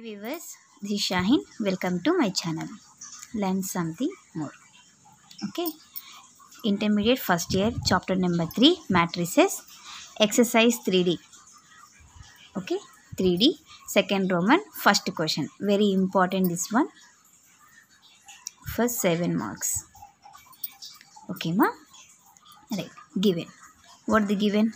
viewers, this is Shahin. Welcome to my channel. Learn something more. Okay. Intermediate first year, chapter number 3, matrices, exercise 3D. Okay. 3D, second Roman, first question. Very important this one. First 7 marks. Okay, ma? Right. Given. What the given?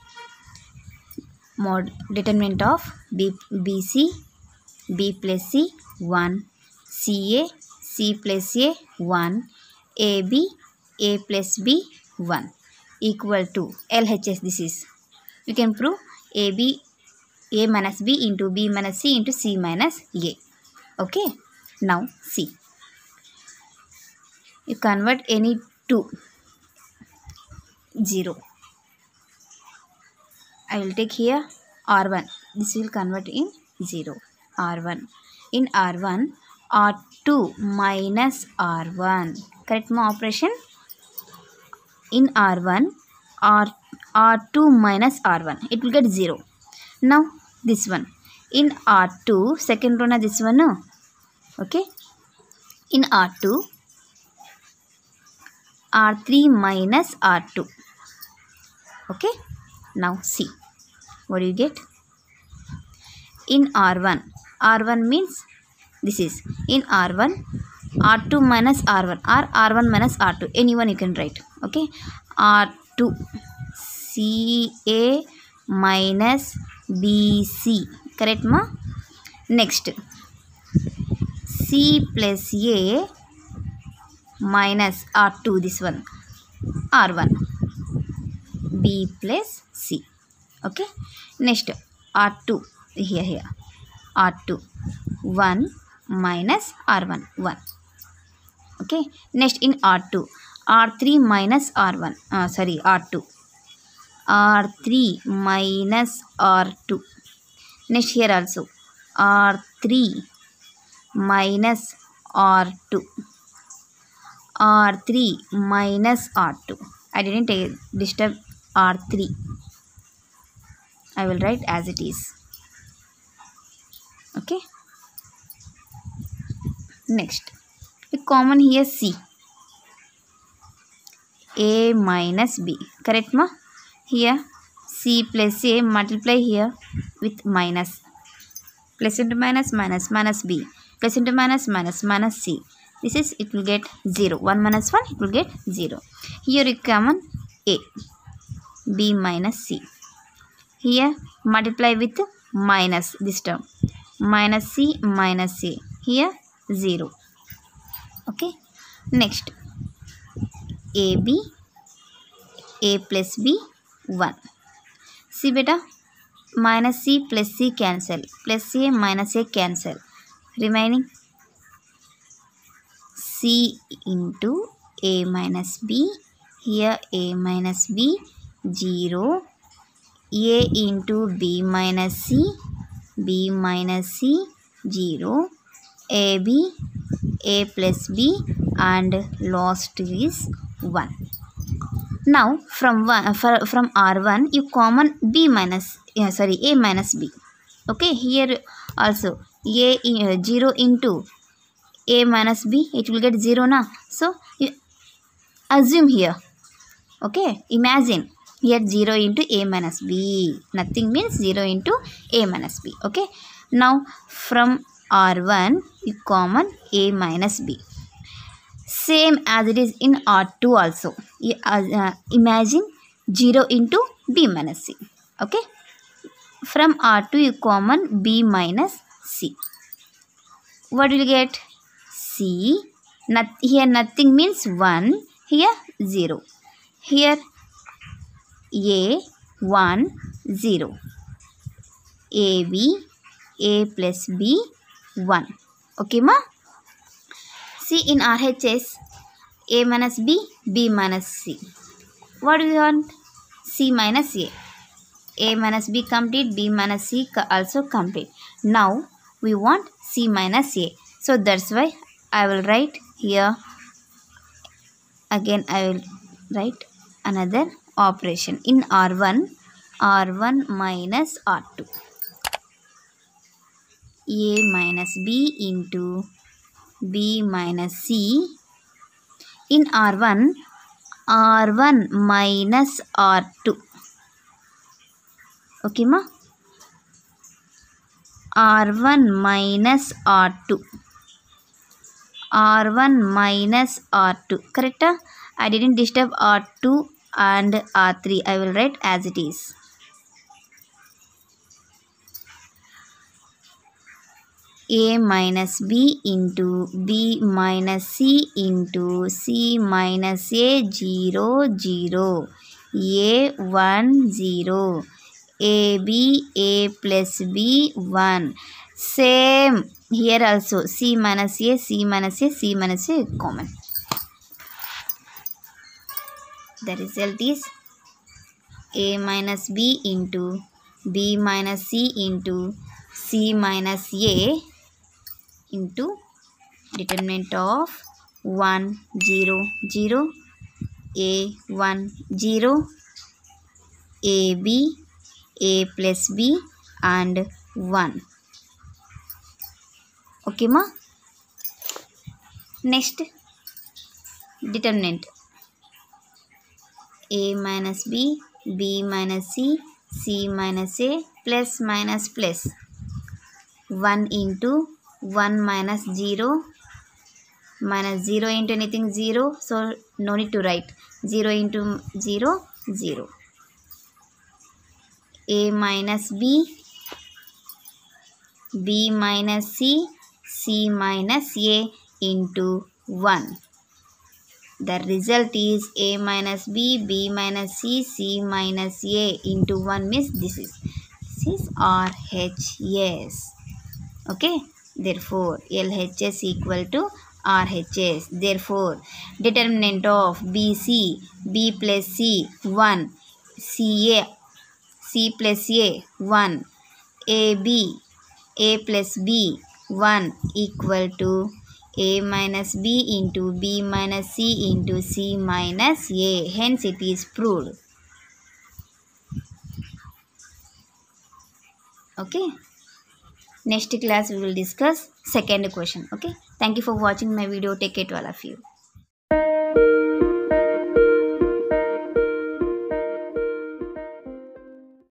Mod determinant of BC, B plus C 1, CA, C plus A 1, AB, A plus B 1 equal to LHS. This is, you can prove AB, A minus B into B minus C into C minus A. Okay. Now C. You convert any two 0. I will take here R1. This will convert in 0. R1. In R1, R2 minus R1. Correct my operation? In R1, R2 minus R1. It will get 0. Now, this one. In R2, second row na this one. No? Okay. In R2, R3 minus R2. Okay. Now, C. What do you get? In R1. R1 means this is. In R1, R2 minus R1 or R1 minus R2. Anyone you can write. Okay. R2. CA minus BC. Correct ma? Next. C plus A minus R2. This one. R1. B plus C. Okay. Next. R2. Here. R2. 1 minus R1. 1. Okay. Next in R2. R3 minus R1. R2. R3 minus R2. Next here also. R3 minus R2. R3 minus R2. I didn't disturb R3. I will write as it is. Okay. Next. A common here C. A minus B. Correct ma? Here C plus A multiply here with minus. Plus into minus minus minus B. Plus into minus minus minus C. This is, it will get 0. 1 minus 1, it will get 0. Here you common A. B minus C. Here multiply with minus this term. Minus C minus A. Here 0. Okay. Next. AB. A plus B 1. See beta. Minus C plus C cancel. Plus A minus A cancel. Remaining C into A minus B. Here A minus B 0. A into B minus C. B minus C 0. AB. A plus B and last is 1. Now from R1 you common B minus A minus B. Okay, here also A 0 into A minus B, it will get 0 na. So you assume here. Okay, imagine here 0 into A minus B. Nothing means 0 into A minus B. Okay, now from R1 you common A minus B. Same as it is in R2 also. You, imagine 0 into B minus C. Okay. From R2 you common B minus C. What will you get? C. Here nothing means 1. Here 0. Here A 1 0. AB A plus B 1. Okay ma? See in RHS A minus B, B minus C. What do we want? C minus A. A minus B complete, B minus C also complete. Now we want C minus A. So that's why I will write here. Again I will write another operation. In R1, R1 minus R2. A minus B into B minus C. In R1, R1 minus R2. Okay ma? R1 minus R2. R1 minus R2. Correct? I didn't disturb R2 and R3. I will write as it is. A minus B into B minus C into C minus A 0 0. A 1 0. AB A plus B 1. Same here also. C minus A, C minus A, C minus A common. The result is A minus B into B minus C into C minus A into determinant of 1 0 0, A 1 0, AB A plus B and 1. Okay ma? Next determinant A minus B, B minus C, C minus A plus minus plus 1 into 1 minus 0 minus 0 into anything 0, so no need to write 0 into 0 0. A minus B, B minus C, C minus A into 1. The result is A minus B, B minus C, C minus A into 1 means this is RHS. Okay. Therefore, LHS equal to RHS. Therefore, determinant of BC, B plus C 1, CA, C plus A 1, AB, A plus B 1 equal to A minus B into B minus C into C minus A. Hence, it is proved. Okay. Next class we will discuss second question. Okay. Thank you for watching my video. Take care to all of you.